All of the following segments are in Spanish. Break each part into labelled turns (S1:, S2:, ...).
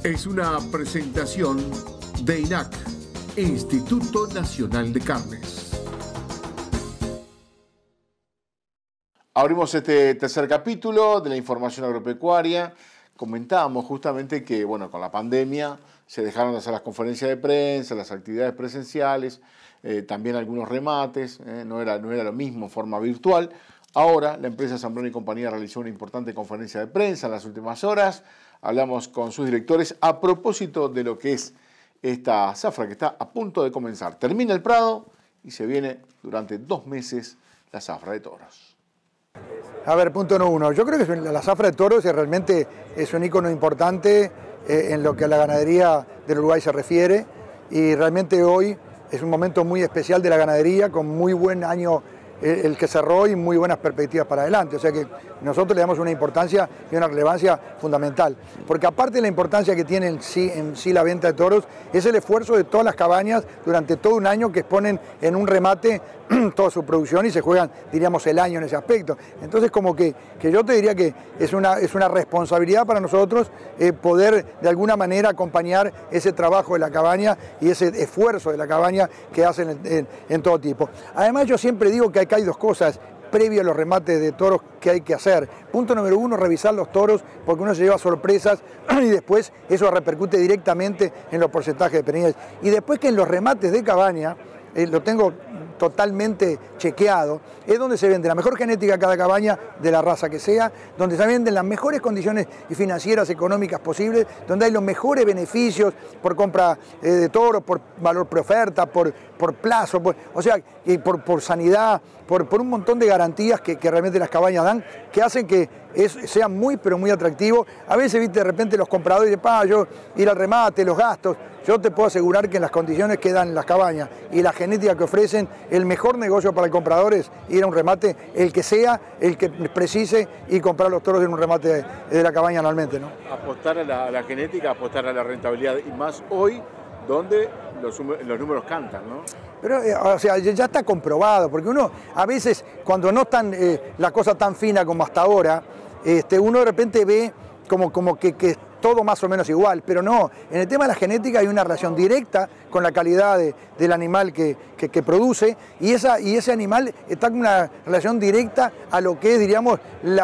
S1: Es una presentación de INAC, Instituto Nacional de Carnes.
S2: Abrimos este tercer capítulo de la información agropecuaria. Comentábamos justamente que, bueno, con la pandemia se dejaron de hacer las conferencias de prensa, las actividades presenciales, también algunos remates, no era lo mismo en forma virtual. Ahora la empresa Zambrano y Compañía realizó una importante conferencia de prensa en las últimas horas. Hablamos con sus directores a propósito de lo que es esta zafra que está a punto de comenzar. Termina el Prado y se viene durante 2 meses la zafra de toros.
S3: A ver, punto número 1. Yo creo que la zafra de toros realmente es un ícono importante en lo que a la ganadería del Uruguay se refiere, y realmente hoy es un momento muy especial de la ganadería, con muy buen año el que cerró y muy buenas perspectivas para adelante. O sea que nosotros le damos una importancia y una relevancia fundamental. Porque aparte de la importancia que tiene en sí la venta de toros, es el esfuerzo de todas las cabañas durante todo un año que exponen en un remate toda su producción y se juegan, diríamos, el año en ese aspecto. Entonces, como que yo te diría que es una responsabilidad para nosotros poder de alguna manera acompañar ese trabajo de la cabaña y ese esfuerzo de la cabaña que hacen en todo tipo. Además, yo siempre digo que acá hay 2 cosas previo a los remates de toros que hay que hacer. Punto número 1, revisar los toros, porque uno se lleva sorpresas y después eso repercute directamente en los porcentajes de pernillas. Y después que en los remates de cabaña, lo tengo totalmente chequeado, es donde se vende la mejor genética a cada cabaña, de la raza que sea, donde se venden las mejores condiciones financieras, económicas posibles, donde hay los mejores beneficios por compra de toros, por valor preoferta, por plazo, o sea, por sanidad, por un montón de garantías que realmente las cabañas dan, que hacen que sea muy, pero muy atractivo. A veces, viste, de repente los compradores dicen, yo ir al remate, los gastos. Yo te puedo asegurar que en las condiciones que dan las cabañas y la genética que ofrecen, el mejor negocio para el comprador es ir a un remate, el que sea, el que precise, y comprar los toros en un remate de la cabaña anualmente, ¿no?
S2: Apostar a la genética, apostar a la rentabilidad, y más hoy donde los números cantan, ¿no?
S3: Pero, o sea, ya está comprobado, porque uno, a veces, cuando no están la cosa tan fina como hasta ahora, uno de repente ve como que es todo más o menos igual, pero no. En el tema de la genética hay una relación directa con la calidad del animal que produce, y ese animal está con una relación directa a lo que es, diríamos,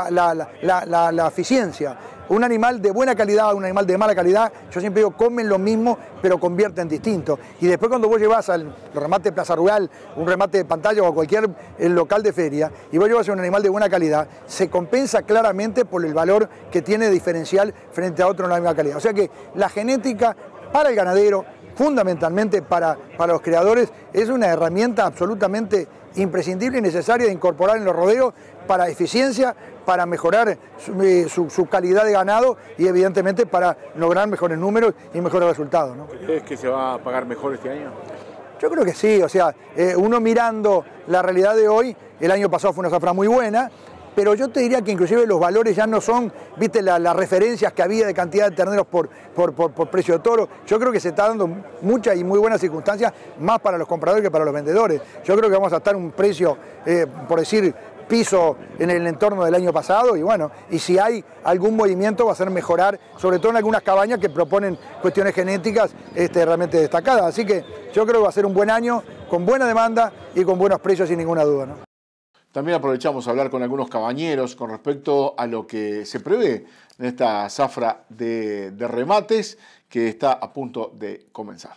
S3: la eficiencia. Un animal de buena calidad, un animal de mala calidad, yo siempre digo, comen lo mismo, pero convierten distinto. Y después, cuando vos llevas al remate de Plaza Rural, un remate de pantalla o a cualquier local de feria, y vos llevas a un animal de buena calidad, se compensa claramente por el valor que tiene diferencial frente a otro de la misma calidad. O sea que la genética para el ganadero, fundamentalmente para los criadores, es una herramienta absolutamente imprescindible y necesaria de incorporar en los rodeos para eficiencia, para mejorar su calidad de ganado y evidentemente para lograr mejores números y mejores resultados, ¿no?
S2: ¿Crees que se va a pagar mejor este año?
S3: Yo creo que sí, o sea, uno mirando la realidad de hoy, el año pasado fue una zafra muy buena, pero yo te diría que inclusive los valores ya no son, viste, las referencias que había de cantidad de terneros por precio de toro. Yo creo que se está dando muchas y muy buenas circunstancias, más para los compradores que para los vendedores. Yo creo que vamos a estar en un precio, por decir, piso en el entorno del año pasado, y bueno, y si hay algún movimiento va a ser mejorar, sobre todo en algunas cabañas que proponen cuestiones genéticas realmente destacadas. Así que yo creo que va a ser un buen año, con buena demanda y con buenos precios, sin ninguna duda, ¿no?
S2: También aprovechamos a hablar con algunos cabañeros con respecto a lo que se prevé en esta zafra de remates que está a punto de comenzar.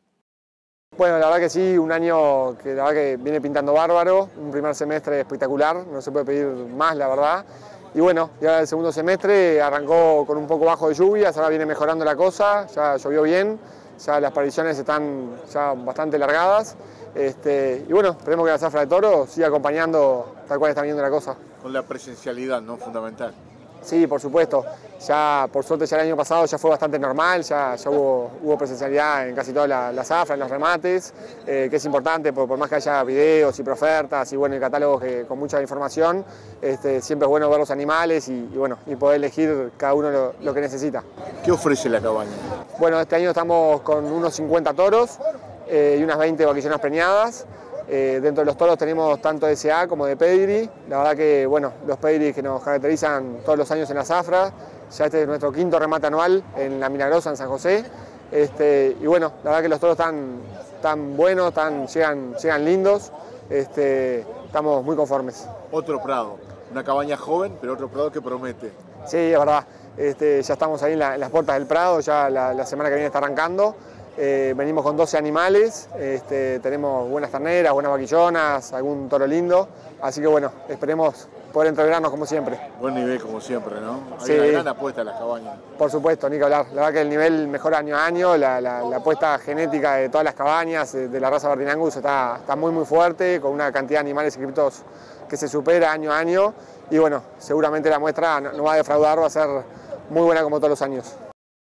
S4: Bueno, la verdad que sí, un año que la verdad que viene pintando bárbaro, un primer semestre espectacular, no se puede pedir más, la verdad. Y bueno, ya el segundo semestre arrancó con un poco bajo de lluvias, ahora viene mejorando la cosa, ya llovió bien, ya las apariciones están ya bastante largadas. Y bueno, esperemos que la zafra de toro siga acompañando tal cual está viendo la cosa.
S2: Con la presencialidad, ¿no? Fundamental.
S4: Sí, por supuesto. Ya, por suerte, ya el año pasado ya fue bastante normal, ya hubo presencialidad en casi toda la zafra, en los remates, que es importante, por más que haya videos y profertas y bueno, y catálogos con mucha información, siempre es bueno ver los animales y bueno, y poder elegir cada uno lo que necesita.
S2: ¿Qué ofrece la cabaña?
S4: Bueno, este año estamos con unos 50 toros y unas 20 vaquillonas preñadas. Dentro de los toros tenemos tanto de SA como de pedigree. La verdad que, bueno, los pedigree que nos caracterizan todos los años en la zafra. Ya este es nuestro quinto remate anual en la Milagrosa, en San José. Y bueno, la verdad que los toros están buenos, llegan lindos. Estamos muy conformes.
S2: Otro prado, una cabaña joven, pero otro prado que promete.
S4: Sí, es verdad. Ya estamos ahí en las puertas del Prado, ya la semana que viene está arrancando. Venimos con 12 animales, tenemos buenas terneras, buenas vaquillonas, algún toro lindo. Así que bueno, esperemos poder entreverarnos como siempre.
S2: Buen nivel como siempre, ¿no? Hay
S4: Sí.
S2: una gran apuesta en las cabañas.
S4: Por supuesto, ni que hablar. La verdad que el nivel mejora año a año, la apuesta genética de todas las cabañas de la raza Bertin Angus está muy fuerte, con una cantidad de animales inscriptos que se supera año a año. Y bueno, seguramente la muestra no va a defraudar, va a ser muy buena como todos los años.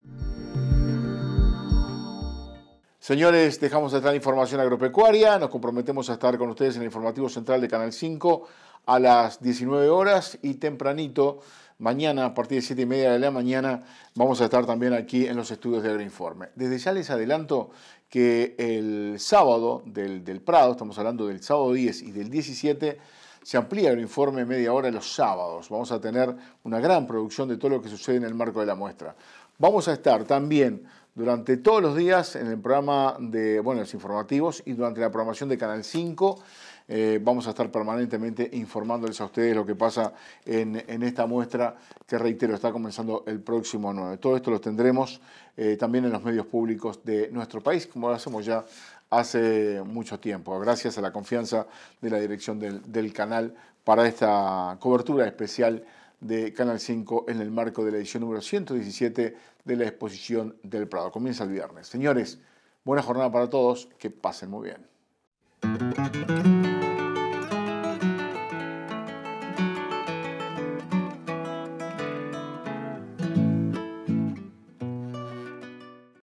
S2: Señores, dejamos de estar la información agropecuaria, nos comprometemos a estar con ustedes en el informativo central de Canal 5 a las 19 horas y tempranito, mañana a partir de 7:30 de la mañana, vamos a estar también aquí en los estudios de Agroinforme. Desde ya les adelanto que el sábado del Prado, estamos hablando del sábado 10 y del 17, se amplía el informe media hora los sábados. Vamos a tener una gran producción de todo lo que sucede en el marco de la muestra. Vamos a estar también durante todos los días en el programa de, los informativos y durante la programación de Canal 5. Vamos a estar permanentemente informándoles a ustedes lo que pasa en esta muestra que, reitero, está comenzando el próximo 9. Todo esto lo tendremos también en los medios públicos de nuestro país, como lo hacemos ya hace mucho tiempo, gracias a la confianza de la dirección del canal para esta cobertura especial de Canal 5 en el marco de la edición número 117 de la exposición del Prado. Comienza el viernes. Señores, buena jornada para todos, que pasen muy bien.